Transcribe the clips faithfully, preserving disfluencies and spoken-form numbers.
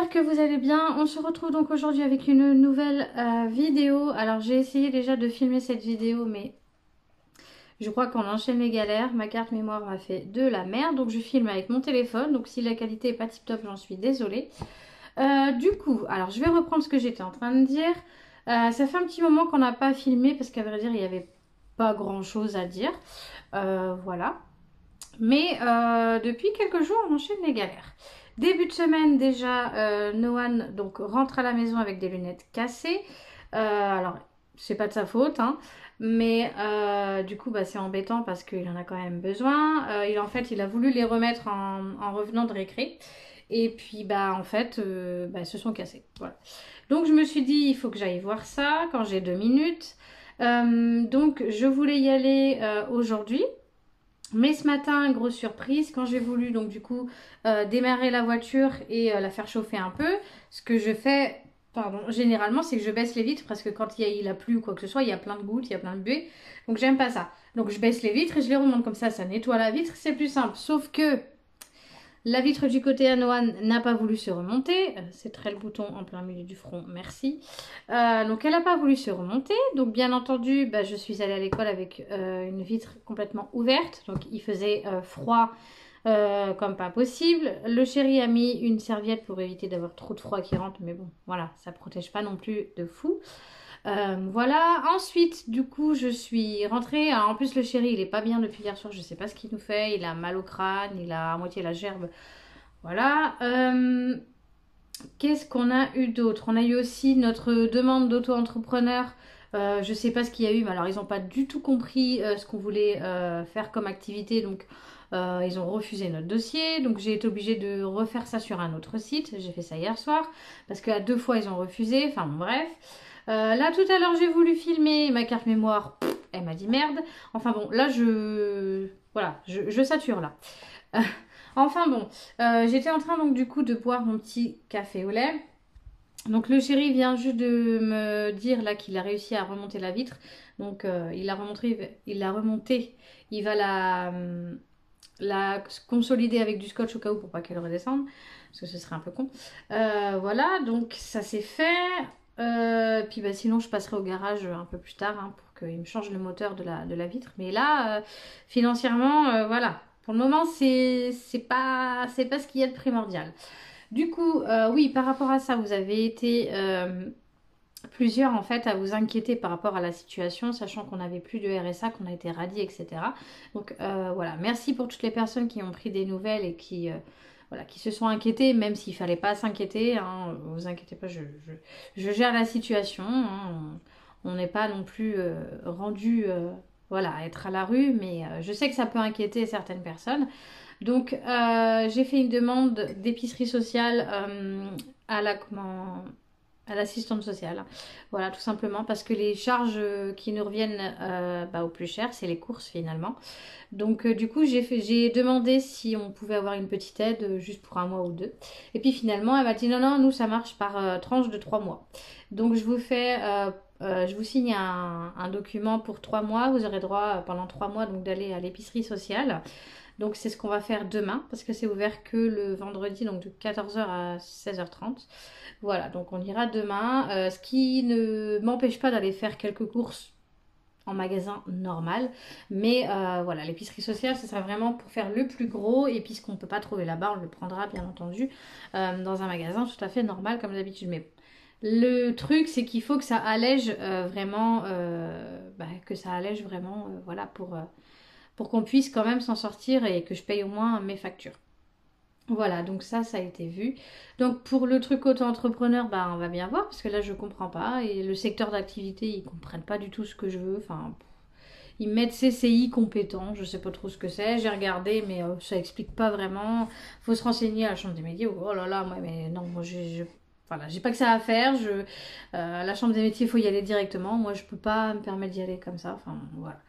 j'espère que vous allez bien. On se retrouve donc aujourd'hui avec une nouvelle euh, vidéo. Alors j'ai essayé déjà de filmer cette vidéo, mais je crois qu'on enchaîne les galères. Ma carte mémoire m'a fait de la merde, donc je filme avec mon téléphone. Donc si la qualité est pas tip top, j'en suis désolée. Euh, du coup, alors je vais reprendre ce que j'étais en train de dire. Euh, ça fait un petit moment qu'on n'a pas filmé parce qu'à vrai dire, il n'y avait pas grand chose à dire. Euh, voilà. Mais euh, depuis quelques jours, on enchaîne les galères. Début de semaine déjà, euh, Noan donc rentre à la maison avec des lunettes cassées. Euh, alors, c'est pas de sa faute, hein, mais euh, du coup, bah, c'est embêtant parce qu'il en a quand même besoin. Euh, il, en fait, il a voulu les remettre en, en revenant de récré. Et puis, bah, en fait, euh, bah, se sont cassés. Voilà. Donc, je me suis dit, il faut que j'aille voir ça quand j'ai deux minutes. Euh, donc, je voulais y aller euh, aujourd'hui. Mais ce matin, grosse surprise, quand j'ai voulu donc du coup euh, démarrer la voiture et euh, la faire chauffer un peu, ce que je fais, pardon, généralement, c'est que je baisse les vitres parce que quand il, y a, il a plu ou quoi que ce soit, il y a plein de gouttes, il y a plein de buée. Donc j'aime pas ça. Donc je baisse les vitres et je les remonte comme ça, ça nettoie la vitre, c'est plus simple. Sauf que la vitre du côté à Noan n'a pas voulu se remonter. Euh, c'est très le bouton en plein milieu du front, merci. Euh, donc elle n'a pas voulu se remonter. Donc bien entendu, bah, je suis allée à l'école avec euh, une vitre complètement ouverte. Donc il faisait euh, froid euh, comme pas possible. Le chéri a mis une serviette pour éviter d'avoir trop de froid qui rentre. Mais bon, voilà, ça protège pas non plus de fou. Euh, voilà, ensuite du coup je suis rentrée. Alors, en plus le chéri il est pas bien depuis hier soir, je sais pas ce qu'il nous fait, il a mal au crâne, il a à moitié la gerbe. Voilà. Euh, Qu'est-ce qu'on a eu d'autre? On a eu aussi notre demande d'auto-entrepreneur. Euh, je sais pas ce qu'il y a eu, mais alors ils n'ont pas du tout compris euh, ce qu'on voulait euh, faire comme activité, donc euh, ils ont refusé notre dossier. Donc j'ai été obligée de refaire ça sur un autre site. J'ai fait ça hier soir parce qu'à deux fois ils ont refusé. Enfin bon, bref. Euh, là tout à l'heure j'ai voulu filmer ma carte mémoire. Pff, elle m'a dit merde. Enfin bon, là je voilà, je, je sature là. Enfin bon, euh, j'étais en train donc du coup de boire mon petit café au lait. Donc le chéri vient juste de me dire là qu'il a réussi à remonter la vitre. Donc euh, il l'a remonté, il l'a remonté. Il va la, la consolider avec du scotch au cas où pour pas qu'elle redescende. Parce que ce serait un peu con. Euh, voilà, donc ça c'est fait. Euh, puis bah, sinon je passerai au garage un peu plus tard hein, pour qu'il me change le moteur de la, de la vitre. Mais là, euh, financièrement, euh, voilà. Pour le moment, c'est c'est pas, c'est pas ce qu'il y a de primordial. Du coup, euh, oui, par rapport à ça, vous avez été euh, plusieurs en fait à vous inquiéter par rapport à la situation, sachant qu'on n'avait plus de R S A, qu'on a été radié, et cetera. Donc euh, voilà, merci pour toutes les personnes qui ont pris des nouvelles et qui, euh, voilà, qui se sont inquiétées, même s'il ne fallait pas s'inquiéter. Hein, vous inquiétez pas, je, je, je gère la situation. Hein, on n'est pas non plus euh, rendu euh, voilà, à être à la rue, mais euh, je sais que ça peut inquiéter certaines personnes. Donc, euh, j'ai fait une demande d'épicerie sociale euh, à la comment, à l'assistante sociale. Voilà, tout simplement parce que les charges qui nous reviennent euh, bah, au plus cher, c'est les courses finalement. Donc, euh, du coup, j'ai fait, j'ai demandé si on pouvait avoir une petite aide euh, juste pour un mois ou deux. Et puis finalement, elle m'a dit non, non, nous ça marche par euh, tranche de trois mois. Donc, je vous fais. Euh, euh, je vous signe un, un document pour trois mois. Vous aurez droit euh, pendant trois mois donc d'aller à l'épicerie sociale. Donc c'est ce qu'on va faire demain parce que c'est ouvert que le vendredi, donc de quatorze heures à seize heures trente. Voilà, donc on ira demain. Euh, ce qui ne m'empêche pas d'aller faire quelques courses en magasin normal. Mais euh, voilà, l'épicerie sociale, ce sera vraiment pour faire le plus gros. Et puis ce qu'on ne peut pas trouver là-bas, on le prendra bien entendu euh, dans un magasin tout à fait normal comme d'habitude. Mais le truc, c'est qu'il faut que ça allège euh, vraiment, euh, bah, que ça allège vraiment, euh, voilà, pour... Euh, pour qu'on puisse quand même s'en sortir et que je paye au moins mes factures. Voilà, donc ça, ça a été vu. Donc pour le truc auto-entrepreneur, bah, on va bien voir, parce que là, je comprends pas. Et le secteur d'activité, ils comprennent pas du tout ce que je veux. Enfin, ils mettent C C I compétent, je sais pas trop ce que c'est. J'ai regardé, mais euh, ça explique pas vraiment. Faut se renseigner à la chambre des métiers. Oh là là, moi, mais non, moi, j'ai... Je... Voilà, j'ai pas que ça à faire. Je, euh, à la chambre des métiers, il faut y aller directement. Moi, je peux pas me permettre d'y aller comme ça. Enfin, voilà.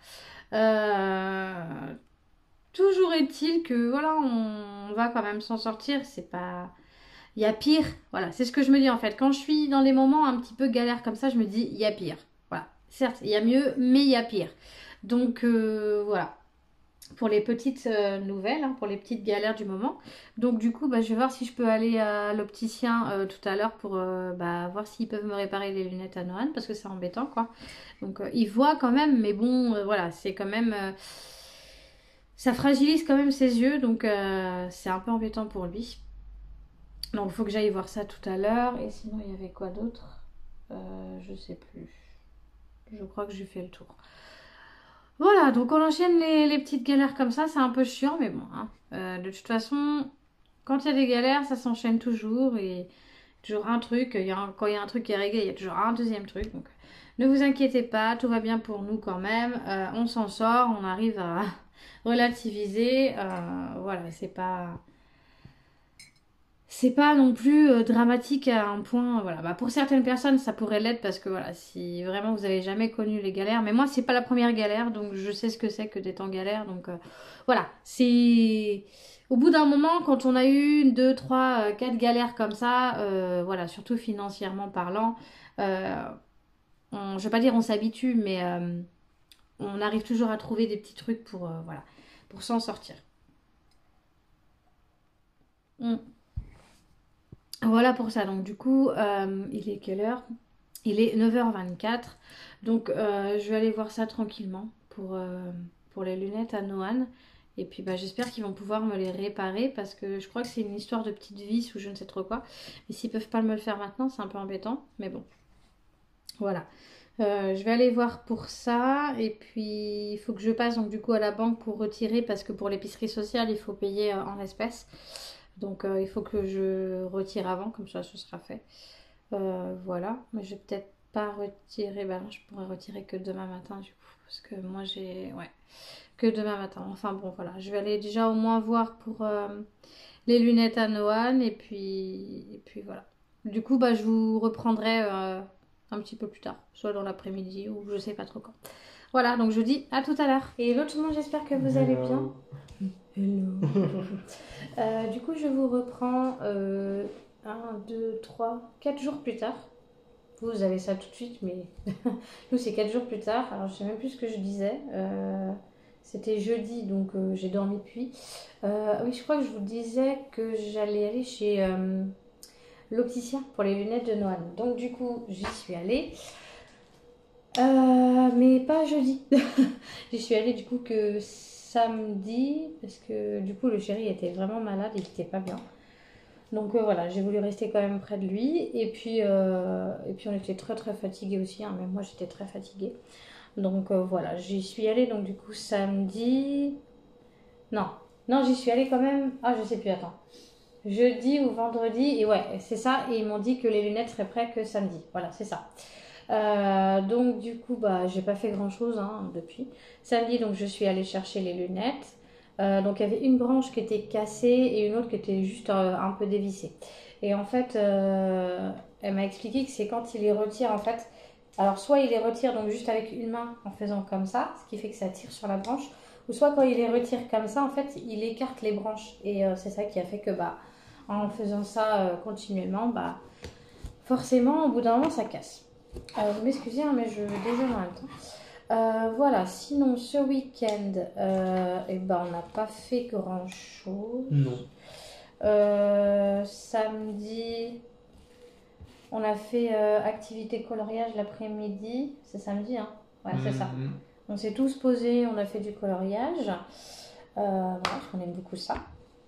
Euh, Toujours est-il que voilà, on va quand même s'en sortir. C'est pas, il y a pire. Voilà, c'est ce que je me dis en fait. Quand je suis dans les moments un petit peu galères comme ça, je me dis il y a pire. Voilà, certes, il y a mieux, mais il y a pire. Donc euh, voilà. pour les petites euh, nouvelles, hein, pour les petites galères du moment. Donc du coup, bah, je vais voir si je peux aller à l'opticien euh, tout à l'heure pour euh, bah, voir s'ils peuvent me réparer les lunettes à Noël, parce que c'est embêtant, quoi. Donc euh, il voit quand même, mais bon, euh, voilà, c'est quand même... euh, ça fragilise quand même ses yeux, donc euh, c'est un peu embêtant pour lui. Donc il faut que j'aille voir ça tout à l'heure. Et sinon, il y avait quoi d'autre? euh, Je sais plus. Je crois que j'ai fait le tour. Voilà, donc on enchaîne les, les petites galères comme ça, c'est un peu chiant, mais bon. Hein. Euh, de toute façon, quand il y a des galères, ça s'enchaîne toujours et toujours un truc. Il y a un- quand il y a un truc qui est réglé, il y a toujours un deuxième truc. Donc ne vous inquiétez pas, tout va bien pour nous quand même. Euh, on s'en sort, on arrive à relativiser. Euh, voilà, c'est pas. C'est pas non plus euh, dramatique à un point. Voilà. Bah, pour certaines personnes, ça pourrait l'être parce que voilà, si vraiment vous avez jamais connu les galères, mais moi, c'est pas la première galère, donc je sais ce que c'est que d'être en galère. Donc euh, voilà, c'est au bout d'un moment, quand on a eu une, deux, trois, euh, quatre galères comme ça, euh, voilà, surtout financièrement parlant, euh, on- je vais pas dire on s'habitue, mais euh, on arrive toujours à trouver des petits trucs pour euh, voilà, pour s'en sortir. Mm. Voilà pour ça. Donc du coup, euh, il est quelle heure? Il est neuf heures vingt-quatre. Donc euh, je vais aller voir ça tranquillement pour, euh, pour les lunettes à Noan. Et puis bah, j'espère qu'ils vont pouvoir me les réparer parce que je crois que c'est une histoire de petite vis ou je ne sais trop quoi. Mais s'ils peuvent pas me le faire maintenant, c'est un peu embêtant. Mais bon, voilà. Euh, je vais aller voir pour ça. Et puis il faut que je passe donc du coup à la banque pour retirer parce que pour l'épicerie sociale, il faut payer euh, en espèces. Donc euh, il faut que je retire avant, comme ça ce sera fait. Euh, voilà, mais je vais peut-être pas retirer, bah non, je pourrais retirer que demain matin du coup, parce que moi j'ai, ouais, que demain matin. Enfin bon, voilà, je vais aller déjà au moins voir pour euh, les lunettes à Noan et puis, et puis voilà. Du coup, bah je vous reprendrai euh, un petit peu plus tard, soit dans l'après-midi ou je sais pas trop quand. Voilà, donc je vous dis à tout à l'heure. Et l'autre monde, j'espère que vous allez bien. Hello. Euh, du coup, je vous reprends euh, un, deux, trois, quatre jours plus tard. Vous avez ça tout de suite, mais nous, c'est quatre jours plus tard. Alors, je sais même plus ce que je disais. Euh, C'était jeudi, donc euh, j'ai dormi depuis. Euh, oui, je crois que je vous disais que j'allais aller chez euh, l'opticien pour les lunettes de Noël. Donc, du coup, j'y suis allée. Euh, mais pas jeudi. J'y suis allée du coup que samedi, parce que du coup, le chéri était vraiment malade, il était pas bien. Donc euh, voilà, j'ai voulu rester quand même près de lui. Et puis, euh, et puis on était très très fatigués aussi, hein, même moi j'étais très fatiguée. Donc euh, voilà, j'y suis allée donc du coup samedi. Non, non, j'y suis allée quand même. Ah, je sais plus, attends. Jeudi ou vendredi, et ouais, c'est ça. Et ils m'ont dit que les lunettes seraient prêtes que samedi. Voilà, c'est ça. Euh, donc du coup, bah, j'ai pas fait grand chose hein, depuis. Samedi, donc je suis allée chercher les lunettes. Euh, donc il y avait une branche qui était cassée et une autre qui était juste euh, un peu dévissée. Et en fait, euh, elle m'a expliqué que c'est quand il les retire en fait. Alors soit il les retire donc juste avec une main en faisant comme ça, ce qui fait que ça tire sur la branche, ou soit quand il les retire comme ça, en fait, il écarte les branches. Et euh, c'est ça qui a fait que bah, en faisant ça euh, continuellement, bah, forcément au bout d'un moment ça casse. Euh, vous m'excusez, hein, mais je déjeune en même temps. Euh, voilà, sinon ce week-end, euh, eh ben, on n'a pas fait grand-chose. Non. Euh, samedi, on a fait euh, activité coloriage l'après-midi. C'est samedi, hein? Ouais, c'est ça. Mhm. On s'est tous posés, on a fait du coloriage. Euh, voilà, parce qu'on aime beaucoup ça.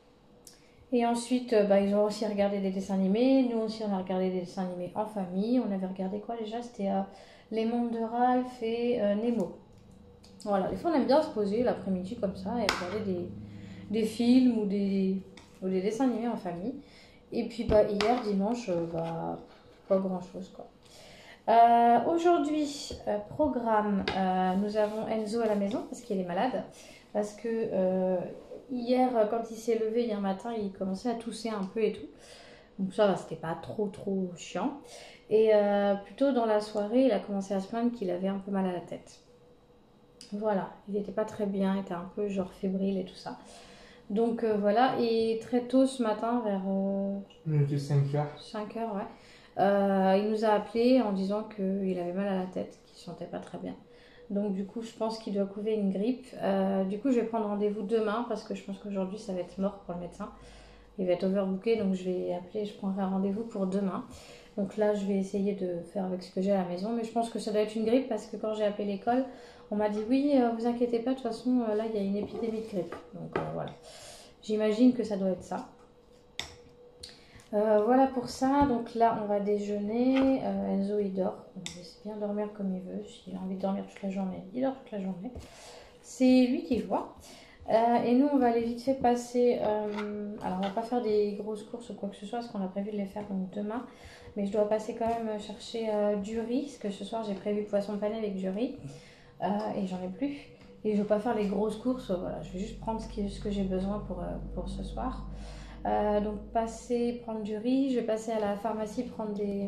Et ensuite, euh, bah, ils ont aussi regardé des dessins animés. Nous aussi, on a regardé des dessins animés en famille. On avait regardé quoi déjà? C'était euh, Les Mondes de Ralph et euh, Nemo. Voilà, des fois on aime bien se poser l'après-midi comme ça et regarder des, des films ou des, ou des dessins animés en famille. Et puis bah, hier, dimanche, euh, bah, pas grand-chose quoi. Euh, Aujourd'hui, euh, programme, euh, nous avons Enzo à la maison parce qu'il est malade. Parce que euh, hier, quand il s'est levé hier matin, il commençait à tousser un peu et tout. Donc ça va, c'était pas trop trop chiant. Et euh, plutôt dans la soirée, il a commencé à se plaindre qu'il avait un peu mal à la tête. Voilà, il n'était pas très bien, il était un peu genre fébrile et tout ça. Donc euh, voilà, et très tôt ce matin, vers euh, Il était cinq heures. cinq heures, ouais, euh, il nous a appelé en disant qu'il avait mal à la tête, qu'il ne se sentait pas très bien. Donc du coup je pense qu'il doit couver une grippe. Euh, du coup je vais prendre rendez-vous demain parce que je pense qu'aujourd'hui ça va être mort pour le médecin. Il va être overbooké, donc je vais appeler, je prendrai un rendez-vous pour demain. Donc là je vais essayer de faire avec ce que j'ai à la maison. Mais je pense que ça doit être une grippe parce que quand j'ai appelé l'école, on m'a dit oui, euh, vous inquiétez pas, de toute façon euh, là il y a une épidémie de grippe. Donc euh, voilà, j'imagine que ça doit être ça. Euh, voilà pour ça, donc là on va déjeuner. euh, Enzo il dort, on va laisser bien dormir comme il veut. S'il a envie de dormir toute la journée, il dort toute la journée. C'est lui qui voit. Euh, et nous on va aller vite fait passer, euh, alors on va pas faire des grosses courses ou quoi que ce soit parce qu'on a prévu de les faire donc demain. Mais je dois passer quand même chercher euh, du riz, parce que ce soir j'ai prévu poisson pané avec du riz. Euh, et j'en ai plus. Et je ne veux pas faire les grosses courses, voilà, je vais juste prendre ce, qui, ce que j'ai besoin pour, euh, pour ce soir. Euh, donc passer, prendre du riz, je vais passer à la pharmacie prendre des,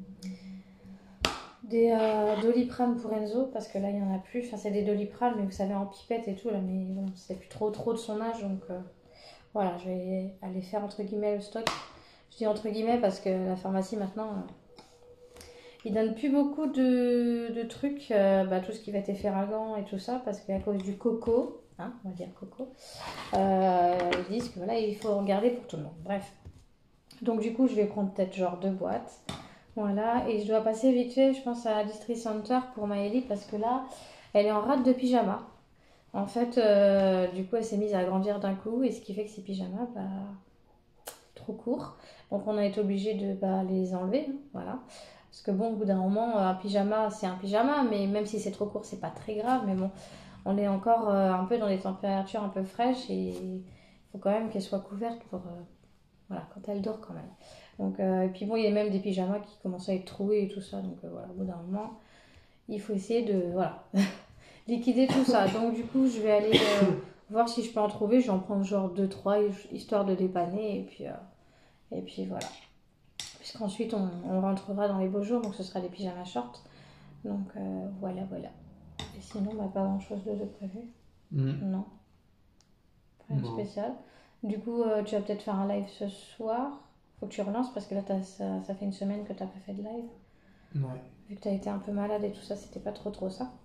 des euh, Doliprane pour Enzo, parce que là il n'y en a plus, enfin c'est des Doliprane mais vous savez en pipette et tout là, mais bon c'est plus trop trop de son âge, donc euh, voilà, je vais aller faire entre guillemets le stock. Je dis entre guillemets parce que la pharmacie maintenant euh, ils donnent plus beaucoup de, de trucs, euh, bah, tout ce qui va être effervescent et tout ça, parce qu'à cause du coco, hein, on va dire coco, euh, ils disent que voilà, il faut en garder pour tout le monde. Bref. Donc du coup, je vais prendre peut-être genre deux boîtes. Voilà. Et je dois passer vite fait, je pense, à la Distri Center pour Maëlie, parce que là, elle est en rate de pyjama. En fait, euh, du coup, elle s'est mise à grandir d'un coup, et ce qui fait que ses pyjamas, bah, trop courts. Donc on a été obligé de bah, les enlever, hein, voilà. Parce que bon, au bout d'un moment, un pyjama, c'est un pyjama, mais même si c'est trop court, c'est pas très grave. Mais bon, on est encore euh, un peu dans des températures un peu fraîches et il faut quand même qu'elle soit couverte pour, euh, voilà, quand elle dort quand même. Donc, euh, et puis bon, il y a même des pyjamas qui commencent à être troués et tout ça. Donc euh, voilà, au bout d'un moment, il faut essayer de, voilà, liquider tout ça. Donc du coup, je vais aller euh, voir si je peux en trouver. Je vais en prendre genre deux trois, histoire de dépanner. Et puis, euh, et puis voilà. Puisqu'ensuite on, on rentrera dans les beaux jours, donc ce sera des pyjamas shorts. Donc euh, voilà, voilà. Et sinon, bah, pas grand chose de, de prévu. Mmh. Non. Rien de spécial. Du coup, euh, tu vas peut-être faire un live ce soir. Faut que tu relances parce que là, ça, ça fait une semaine que tu n'as pas fait de live. Ouais. Vu que tu as été un peu malade et tout ça, c'était pas trop trop ça.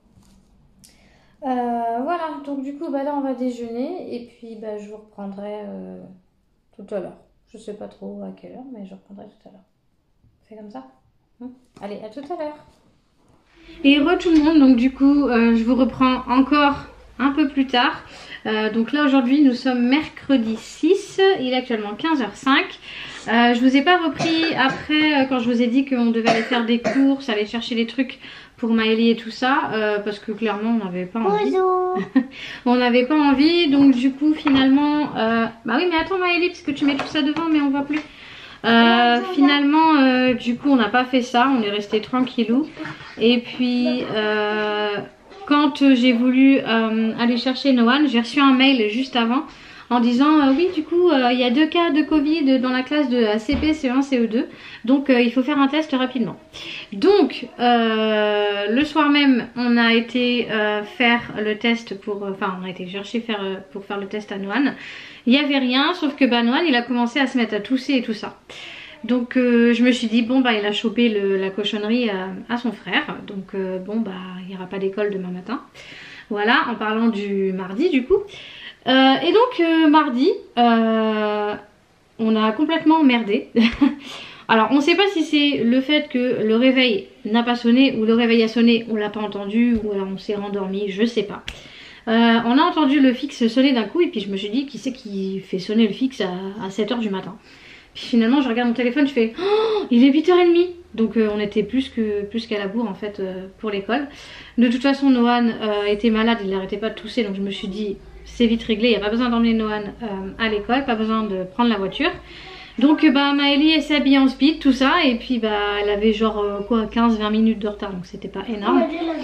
Euh, voilà, donc du coup, bah, là on va déjeuner et puis bah, je vous reprendrai euh, tout à l'heure. Je sais pas trop à quelle heure, mais je reprendrai tout à l'heure. C'est comme ça. Hum. Allez, à tout à l'heure. Et re tout le monde, donc du coup, euh, je vous reprends encore un peu plus tard. Euh, donc là aujourd'hui, nous sommes mercredi six, il est actuellement quinze heures cinq. Euh, je vous ai pas repris après euh, quand je vous ai dit qu'on devait aller faire des courses, aller chercher des trucs pour Maëlie et tout ça, euh, parce que clairement on n'avait pas envie. On n'avait pas envie, donc du coup finalement, euh... bah oui mais attends Maëlie, parce que tu mets tout ça devant mais on voit plus. Euh, finalement, euh, du coup, on n'a pas fait ça, on est resté tranquillou. Et puis, euh, quand euh, j'ai voulu euh, aller chercher Noan, j'ai reçu un mail juste avant en disant euh, oui, du coup, euh, il y a deux cas de Covid dans la classe de C P, C un, C E deux, donc euh, il faut faire un test rapidement. Donc, euh, le soir même, on a été euh, faire le test pour, enfin, on a été chercher faire euh, pour faire le test à Noan. Il n'y avait rien, sauf que bah, Noan, il a commencé à se mettre à tousser et tout ça. Donc euh, je me suis dit, bon bah il a chopé le, la cochonnerie à, à son frère. Donc euh, bon bah il n'y aura pas d'école demain matin. Voilà, en parlant du mardi du coup. Euh, et donc euh, mardi, euh, on a complètement merdé. Alors on ne sait pas si c'est le fait que le réveil n'a pas sonné ou le réveil a sonné, on l'a pas entendu ou alors on s'est rendormi, je sais pas. Euh, on a entendu le fixe sonner d'un coup et puis je me suis dit qui c'est qui fait sonner le fixe à, à sept heures du matin. Puis finalement je regarde mon téléphone, je fais oh, il est huit heures trente. Donc euh, on était plus que plus qu'à la bourre en fait euh, pour l'école. De toute façon Noan euh, était malade, il n'arrêtait pas de tousser, donc je me suis dit c'est vite réglé, il n'y a pas besoin d'emmener Noan euh, à l'école, pas besoin de prendre la voiture. Donc euh, bah Maëlie elle s'est habillée en speed, tout ça, et puis bah elle avait genre euh, quoi quinze vingt minutes de retard, donc c'était pas énorme.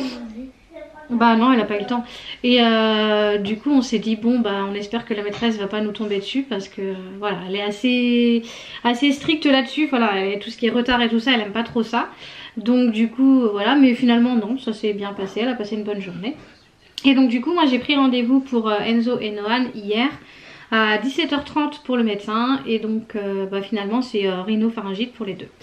Bah non, elle a pas eu le temps. Et euh, du coup, on s'est dit bon bah on espère que la maîtresse va pas nous tomber dessus parce que euh, voilà, elle est assez assez stricte là-dessus. Voilà, elle, tout ce qui est retard et tout ça, elle aime pas trop ça. Donc du coup, voilà, mais finalement non, ça s'est bien passé. Elle a passé une bonne journée. Et donc du coup, moi j'ai pris rendez-vous pour euh, Enzo et Noan hier à dix-sept heures trente pour le médecin et donc euh, bah, finalement c'est euh, rhinopharyngite pour les deux.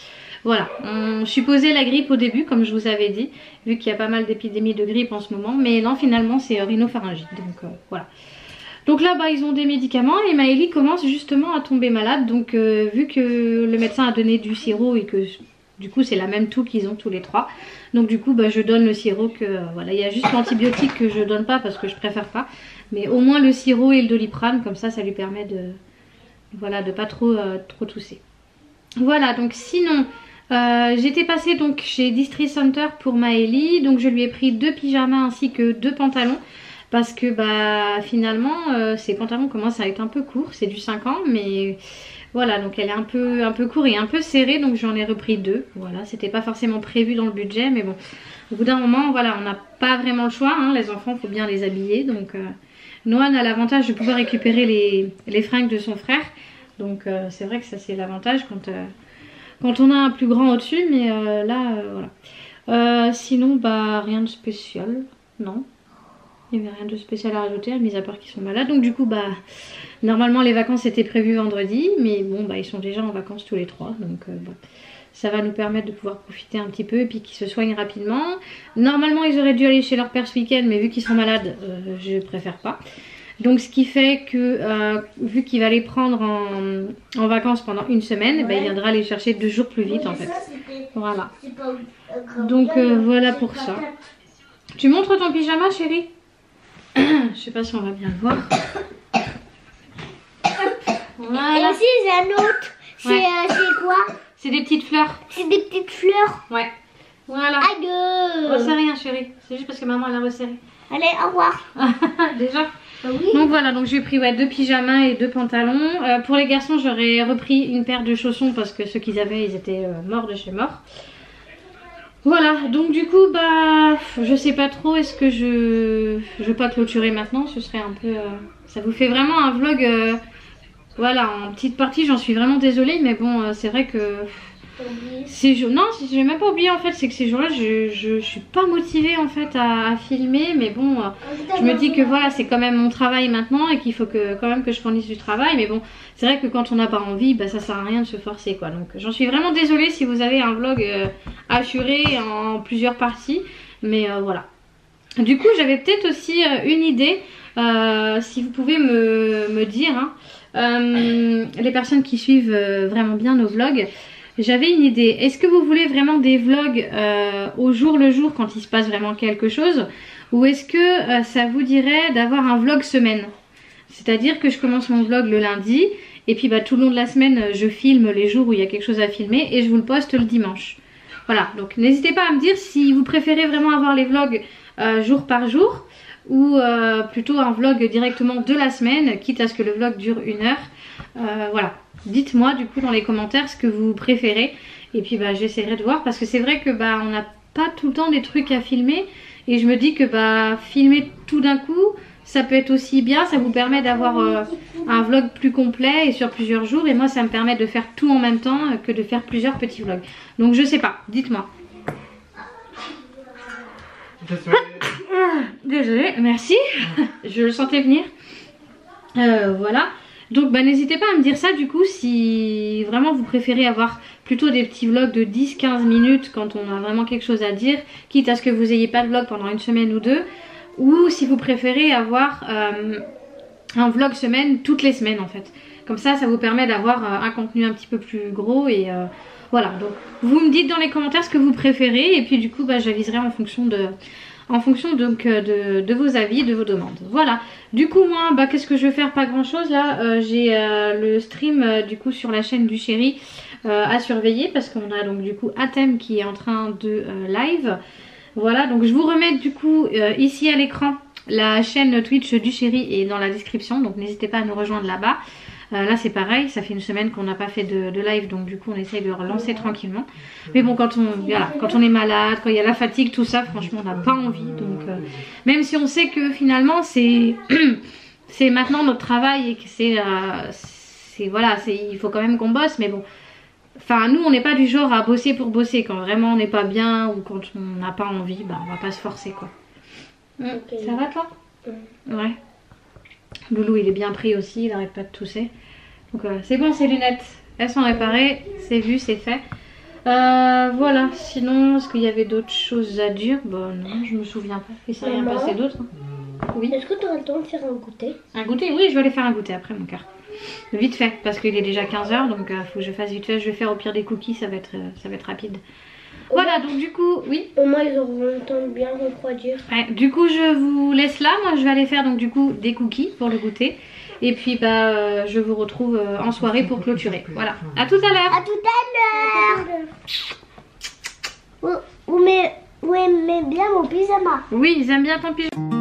voilà, on supposait la grippe au début comme je vous avais dit, vu qu'il y a pas mal d'épidémies de grippe en ce moment, mais non finalement c'est rhinopharyngite, donc euh, voilà. Donc là bah ils ont des médicaments et Maëlie commence justement à tomber malade, donc euh, vu que le médecin a donné du sirop et que du coup c'est la même toux qu'ils ont tous les trois, donc du coup bah je donne le sirop que euh, voilà, il y a juste l'antibiotique que je donne pas parce que je préfère pas, mais au moins le sirop et le Doliprane, comme ça ça lui permet de voilà de pas trop euh, trop tousser. Voilà, donc sinon euh, j'étais passée donc chez Distress Center pour Maëlie, donc je lui ai pris deux pyjamas ainsi que deux pantalons. Parce que bah finalement euh, ces pantalons commencent à être un peu courts, c'est du cinq ans mais voilà, donc elle est un peu, un peu court et un peu serrée, donc j'en ai repris deux. Voilà, c'était pas forcément prévu dans le budget mais bon, au bout d'un moment voilà, on n'a pas vraiment le choix, hein, les enfants faut bien les habiller. Donc euh, Noan a l'avantage de pouvoir récupérer les, les fringues de son frère, donc euh, c'est vrai que ça c'est l'avantage quand, euh, quand on a un plus grand au dessus, mais euh, là euh, voilà. Euh, sinon bah rien de spécial, non. Il n'y avait rien de spécial à rajouter, mis à part qu'ils sont malades. Donc du coup, bah, normalement les vacances étaient prévues vendredi. Mais bon, bah, ils sont déjà en vacances tous les trois. Donc euh, bah, ça va nous permettre de pouvoir profiter un petit peu et puis qu'ils se soignent rapidement. Normalement, ils auraient dû aller chez leur père ce week-end. Mais vu qu'ils sont malades, euh, je préfère pas. Donc ce qui fait que, euh, vu qu'il va les prendre en, en vacances pendant une semaine, ouais. Bah, il viendra les chercher deux jours plus vite en fait. Voilà. Donc euh, voilà pour ça. Tu montres ton pyjama chérie? Je sais pas si on va bien le voir. Voilà. Et ici j'ai un autre. C'est ouais. euh, quoi? C'est des petites fleurs. C'est des petites fleurs. Ouais. Voilà. Aïe. Oh, c'est rien chérie. C'est juste parce que maman elle a resserré. Allez, au revoir. Déjà bah oui. Donc voilà, donc j'ai pris ouais, deux pyjamas et deux pantalons. Euh, pour les garçons j'aurais repris une paire de chaussons parce que ceux qu'ils avaient ils étaient euh, morts de chez mort. Voilà, donc du coup, bah, je sais pas trop, est-ce que je je vais pas clôturer maintenant, ce serait un peu... Euh, ça vous fait vraiment un vlog, euh, voilà, en petite partie, j'en suis vraiment désolée, mais bon, euh, c'est vrai que... Ces jours... Non, j'ai même pas oublié en fait, c'est que ces jours-là, je, je, je suis pas motivée en fait à, à filmer, mais bon, euh, je me dis que voilà, c'est quand même mon travail maintenant et qu'il faut que quand même que je fournisse du travail, mais bon, c'est vrai que quand on n'a pas envie, bah ça sert à rien de se forcer quoi. Donc j'en suis vraiment désolée si vous avez un vlog euh, assuré en plusieurs parties, mais euh, voilà. Du coup, j'avais peut-être aussi euh, une idée, euh, si vous pouvez me, me dire, hein, euh, les personnes qui suivent euh, vraiment bien nos vlogs. J'avais une idée, est-ce que vous voulez vraiment des vlogs euh, au jour le jour quand il se passe vraiment quelque chose, ou est-ce que euh, ça vous dirait d'avoir un vlog semaine? C'est-à-dire que je commence mon vlog le lundi et puis bah, tout le long de la semaine je filme les jours où il y a quelque chose à filmer et je vous le poste le dimanche. Voilà, donc n'hésitez pas à me dire si vous préférez vraiment avoir les vlogs euh, jour par jour ou euh, plutôt un vlog directement de la semaine, quitte à ce que le vlog dure une heure. Euh, voilà. Dites-moi du coup dans les commentaires ce que vous préférez et puis bah j'essaierai de voir parce que c'est vrai que bah on n'a pas tout le temps des trucs à filmer et je me dis que bah filmer tout d'un coup ça peut être aussi bien, ça vous permet d'avoir euh, un vlog plus complet et sur plusieurs jours et moi ça me permet de faire tout en même temps que de faire plusieurs petits vlogs. Donc je sais pas, dites-moi. Désolée, merci, je le sentais venir. Euh, voilà. Donc bah n'hésitez pas à me dire ça du coup si vraiment vous préférez avoir plutôt des petits vlogs de dix à quinze minutes quand on a vraiment quelque chose à dire, quitte à ce que vous n'ayez pas de vlog pendant une semaine ou deux, ou si vous préférez avoir euh, un vlog semaine toutes les semaines en fait. Comme ça, ça vous permet d'avoir euh, un contenu un petit peu plus gros et euh, voilà. Donc vous me dites dans les commentaires ce que vous préférez et puis du coup bah j'aviserai en fonction de... en fonction donc de, de vos avis, de vos demandes. Voilà, du coup moi bah, qu'est-ce que je vais faire? Pas grand chose là, euh, j'ai euh, le stream euh, du coup sur la chaîne du chéri euh, à surveiller parce qu'on a donc du coup Athème qui est en train de euh, live. Voilà, donc je vous remets du coup euh, ici à l'écran la chaîne Twitch du chéri et dans la description, donc n'hésitez pas à nous rejoindre là-bas. Euh, là c'est pareil, ça fait une semaine qu'on n'a pas fait de, de live, donc du coup on essaye de relancer tranquillement. Mais bon, quand on, voilà, quand on est malade, quand il y a la fatigue, tout ça, franchement on n'a pas envie. Donc euh, même si on sait que finalement c'est c'est maintenant notre travail et que c'est euh, voilà, il faut quand même qu'on bosse, mais bon. Enfin nous on n'est pas du genre à bosser pour bosser, quand vraiment on n'est pas bien ou quand on n'a pas envie, bah on va pas se forcer quoi. Okay. Ça va toi? mm. Ouais. Loulou il est bien pris aussi, il arrête pas de tousser. Donc euh, c'est bon, ces lunettes, elles sont réparées, c'est vu, c'est fait. Euh, voilà, sinon, est-ce qu'il y avait d'autres choses à dire? Bah non, je me souviens pas. Il s'est rien Maman, passé d'autre. Oui. est-ce que tu aurais le temps de faire un goûter? Un goûter? Oui, je vais aller faire un goûter après, mon cœur. Vite fait, parce qu'il est déjà quinze heures, donc il euh, faut que je fasse vite fait. Je vais faire au pire des cookies, ça va être, euh, ça va être rapide. Voilà, donc du coup, oui. Au moins, ils auront le temps de bien refroidir. Ouais, du coup, je vous laisse là. Moi, je vais aller faire donc du coup des cookies pour le goûter. Et puis, bah, euh, je vous retrouve euh, en soirée pour clôturer. Voilà, à tout à l'heure. À tout à l'heure. Vous, vous, aimez, vous aimez bien mon pyjama? Oui, ils aiment bien ton pyjama.